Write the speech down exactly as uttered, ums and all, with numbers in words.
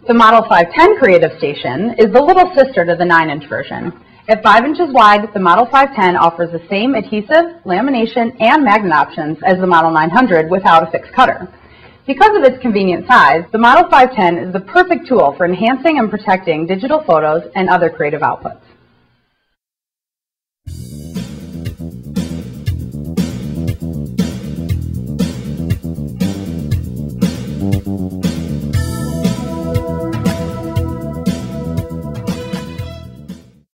The Model five ten Creative Station is the little sister to the nine inch version. At five inches wide, the Model five ten offers the same adhesive, lamination, and magnet options as the Model nine hundred without a fixed cutter. Because of its convenient size, the Model five ten is the perfect tool for enhancing and protecting digital photos and other creative outputs.